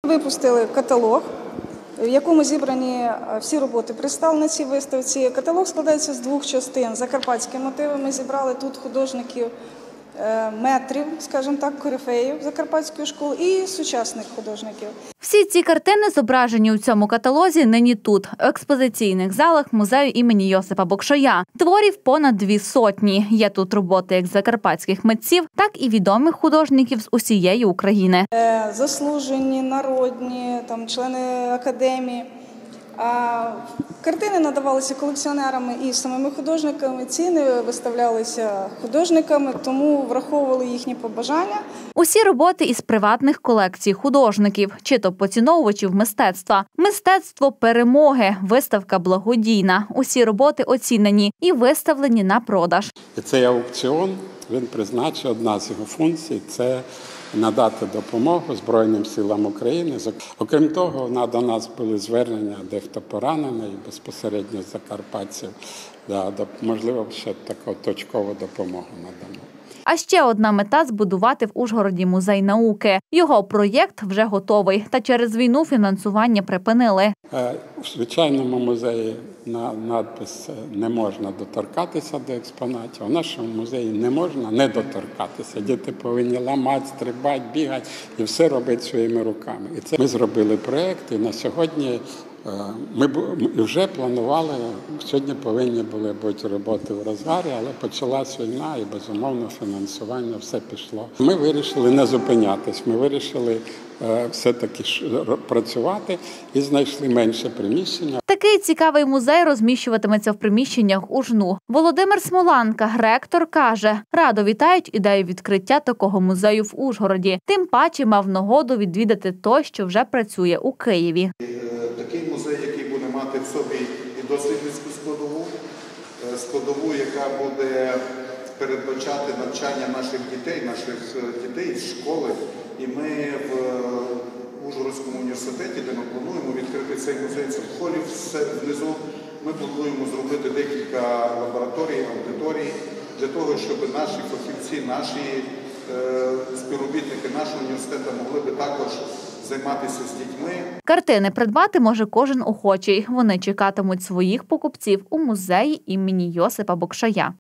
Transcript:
Випустили каталог, в якому зібрані всі роботи представлені на цій виставці. Каталог складається з двох частин. Закарпатські мотиви ми зібрали тут художників, метрів, скажімо так, корифеїв Закарпатської школи і сучасних художників. Всі ці картини, зображені у цьому каталозі, нині тут, в експозиційних залах музею імені Йосипа Бокшая. Творів понад 200. Є тут роботи як закарпатських митців, так і відомих художників з усієї України. Заслужені, народні, члени академії. А картини надавалися колекціонерами і самими художниками, ціни виставлялися художниками, тому враховували їхні побажання. Усі роботи із приватних колекцій художників, чи то поціновувачів мистецтва. Мистецтво перемоги, виставка благодійна. Усі роботи оцінені і виставлені на продаж. І цей аукціон, він призначив, одна з його функцій – це надати допомогу Збройним силам України. Окрім того, до нас були звернення, дехто поранений, безпосередньо з закарпатців. Можливо, ще таку точкову допомогу надамо. А ще одна мета – збудувати в Ужгороді музей науки. Його проєкт вже готовий, та через війну фінансування припинили. В звичайному музеї надпис «Не можна доторкатися до експонатів», а в нашому музеї не можна не доторкатися. Діти повинні ламати, стрибати, бігати і все робити своїми руками. І це ми зробили проєкт, і на сьогодні ми вже планували, сьогодні повинні були бути роботи в розгарі, але почалась війна і, безумовно, фінансування, все пішло. Ми вирішили не зупинятись, ми вирішили все-таки працювати і знайшли менше приміщення. Такий цікавий музей розміщуватиметься в приміщеннях УЖНУ. Володимир Смоланка, ректор, каже, радо вітають ідею відкриття такого музею в Ужгороді. Тим паче мав нагоду відвідати той, що вже працює у Києві. Такий музей, який буде мати в собі і дослідницьку складову, яка буде передбачати навчання наших дітей з школи. І ми в Ужгородському університеті, де ми плануємо відкрити цей музей, це в холі внизу, ми плануємо зробити декілька лабораторій, аудиторій, для того, щоб наші фахівці, наші співробітники нашого університету могли би також займатися з дітьми. Картини придбати може кожен охочий. Вони чекатимуть своїх покупців у музеї імені Йосипа Бокшая.